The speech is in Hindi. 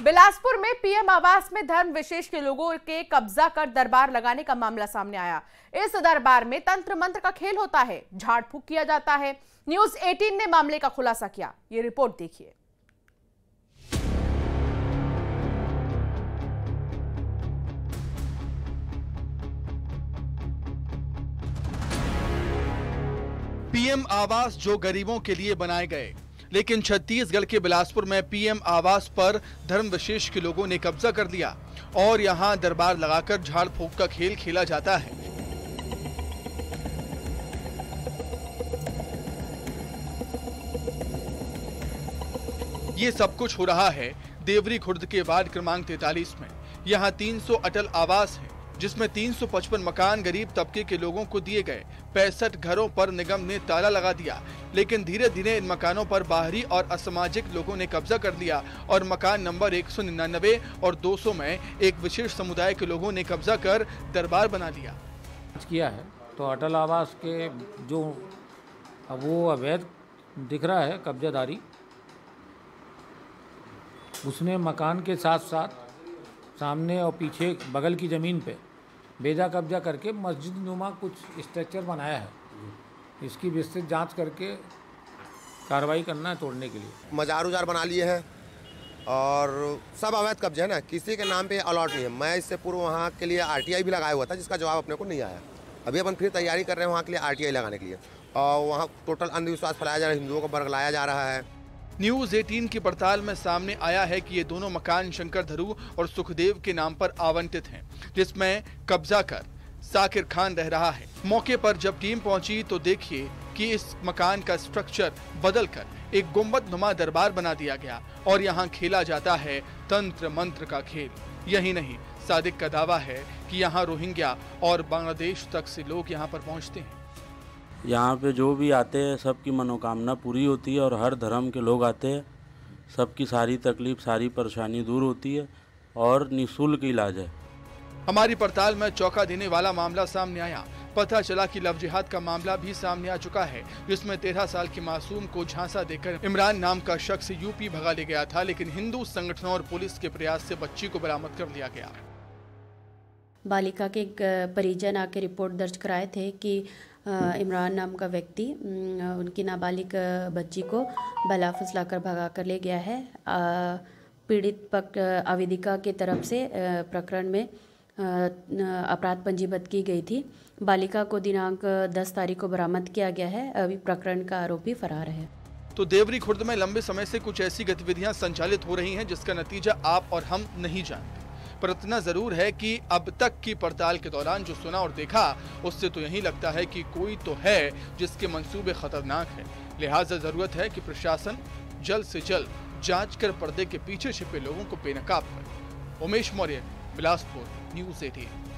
बिलासपुर में पीएम आवास में धर्म विशेष के लोगों के कब्जा कर दरबार लगाने का मामला सामने आया। इस दरबार में तंत्र मंत्र का खेल होता है, झाड़ फूक किया जाता है। न्यूज़ 18 ने मामले का खुलासा किया, ये रिपोर्ट देखिए। पीएम आवास जो गरीबों के लिए बनाए गए, लेकिन छत्तीसगढ़ के बिलासपुर में पीएम आवास पर धर्म विशेष के लोगों ने कब्जा कर लिया और यहां दरबार लगाकर झाड़ फूक का खेल खेला जाता है। ये सब कुछ हो रहा है देवरी खुर्द के वार्ड क्रमांक 43 में। यहां 300 अटल आवास है, जिसमें 355 मकान गरीब तबके के लोगों को दिए गए। 65 घरों पर निगम ने ताला लगा दिया, लेकिन धीरे धीरे इन मकानों पर बाहरी और असामाजिक लोगों ने कब्जा कर लिया और मकान नंबर 199 और 200 में एक विशेष समुदाय के लोगों ने कब्जा कर दरबार बना लिया। किया है तो अटल आवास के जो अब वो अवैध दिख रहा है कब्जादारी, उसने मकान के साथ साथ सामने और पीछे बगल की ज़मीन पे बेजा कब्जा करके मस्जिद नुमा कुछ स्ट्रक्चर बनाया है। इसकी विस्तृत जांच करके कार्रवाई करना है तोड़ने के लिए। मजार उजार बना लिए हैं और सब अवैध कब्जे है ना, किसी के नाम पे अलॉट नहीं है। मैं इससे पूर्व वहाँ के लिए RTI भी लगाया हुआ था, जिसका जवाब अपने को नहीं आया। अभी अपन फिर तैयारी कर रहे हैं वहाँ के लिए RTI लगाने के लिए। और वहाँ टोटल अंधविश्वास फैलाया जा रहा है, हिंदुओं को बरगलाया जा रहा है। न्यूज़ 18 की पड़ताल में सामने आया है कि ये दोनों मकान शंकर धरू और सुखदेव के नाम पर आवंटित हैं, जिसमें कब्जा कर साकिर खान रह रहा है। मौके पर जब टीम पहुंची तो देखिए कि इस मकान का स्ट्रक्चर बदलकर एक गुंबद नुमा दरबार बना दिया गया और यहाँ खेला जाता है तंत्र मंत्र का खेल। यही नहीं, सादिक का दावा है कि यहाँ रोहिंग्या और बांग्लादेश तक से लोग यहाँ पर पहुँचते हैं। यहाँ पे जो भी आते हैं सबकी मनोकामना पूरी होती है और हर धर्म के लोग आते हैं। सबकी सारी तकलीफ, सारी परेशानी दूर होती है और निःशुल्क इलाज है। हमारी पड़ताल में चौंका देने वाला मामला सामने आया। पता चला कि लव जिहाद का मामला भी सामने आ चुका है, जिसमें 13 साल के मासूम को झांसा देकर इमरान नाम का शख्स यूपी भगा ले गया था, लेकिन हिंदू संगठनों और पुलिस के प्रयास से बच्ची को बरामद कर लिया गया। बालिका के एक परिजन आके रिपोर्ट दर्ज कराए थे कि इमरान नाम का व्यक्ति उनकी नाबालिग बच्ची को बला फुसलाकर भगा कर ले गया है। पीड़ित पक्ष आवेदिका की तरफ से प्रकरण में अपराध पंजीबद्ध की गई थी। बालिका को दिनांक 10 तारीख को बरामद किया गया है। अभी प्रकरण का आरोपी फरार है। तो देवरी खुर्द में लंबे समय से कुछ ऐसी गतिविधियां संचालित हो रही हैं जिसका नतीजा आप और हम नहीं जानते, पर इतना जरूर है कि अब तक की पड़ताल के दौरान जो सुना और देखा, उससे तो यही लगता है कि कोई तो है जिसके मंसूबे खतरनाक हैं। लिहाजा जरूरत है कि प्रशासन जल्द से जल्द जांच कर पर्दे के पीछे छिपे लोगों को बेनकाब करे। उमेश मौर्य, बिलासपुर, न्यूज़ 18।